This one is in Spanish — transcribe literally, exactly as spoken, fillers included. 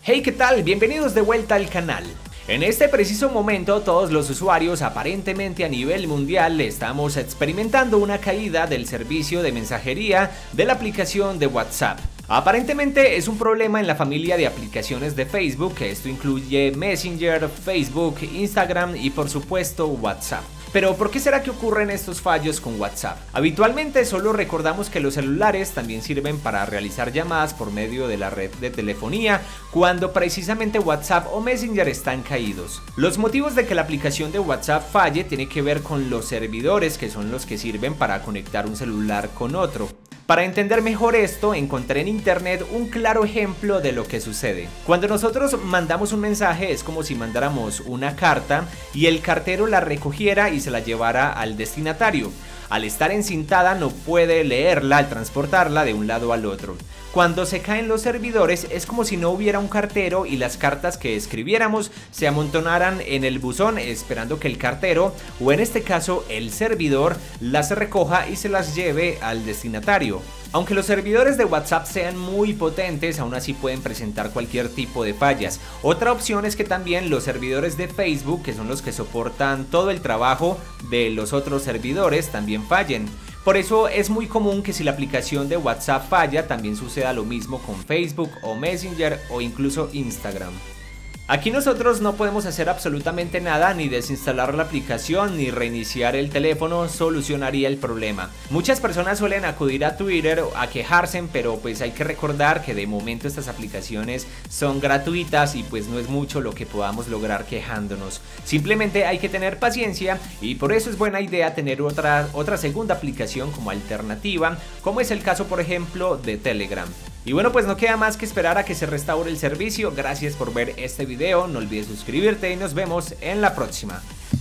Hey, ¿qué tal? Bienvenidos de vuelta al canal. En este preciso momento todos los usuarios aparentemente a nivel mundial estamos experimentando una caída del servicio de mensajería de la aplicación de WhatsApp. Aparentemente es un problema en la familia de aplicaciones de Facebook, que esto incluye Messenger, Facebook, Instagram y por supuesto WhatsApp. Pero ¿por qué será que ocurren estos fallos con WhatsApp? Habitualmente solo recordamos que los celulares también sirven para realizar llamadas por medio de la red de telefonía, cuando precisamente WhatsApp o Messenger están caídos. Los motivos de que la aplicación de WhatsApp falle tiene que ver con los servidores, que son los que sirven para conectar un celular con otro. Para entender mejor esto, encontré en internet un claro ejemplo de lo que sucede. Cuando nosotros mandamos un mensaje es como si mandáramos una carta y el cartero la recogiera y se la llevara al destinatario. Al estar encintada no puede leerla al transportarla de un lado al otro. Cuando se caen los servidores es como si no hubiera un cartero y las cartas que escribiéramos se amontonaran en el buzón esperando que el cartero, o en este caso el servidor, las recoja y se las lleve al destinatario. Aunque los servidores de WhatsApp sean muy potentes, aún así pueden presentar cualquier tipo de fallas. Otra opción es que también los servidores de Facebook, que son los que soportan todo el trabajo de los otros servidores, también fallen. Por eso es muy común que si la aplicación de WhatsApp falla, también suceda lo mismo con Facebook o Messenger o incluso Instagram. Aquí nosotros no podemos hacer absolutamente nada, ni desinstalar la aplicación ni reiniciar el teléfono solucionaría el problema. Muchas personas suelen acudir a Twitter a quejarse, pero pues hay que recordar que de momento estas aplicaciones son gratuitas y pues no es mucho lo que podamos lograr quejándonos. Simplemente hay que tener paciencia y por eso es buena idea tener otra, otra segunda aplicación como alternativa, como es el caso por ejemplo de Telegram. Y bueno, pues no queda más que esperar a que se restaure el servicio. Gracias por ver este video, no olvides suscribirte y nos vemos en la próxima.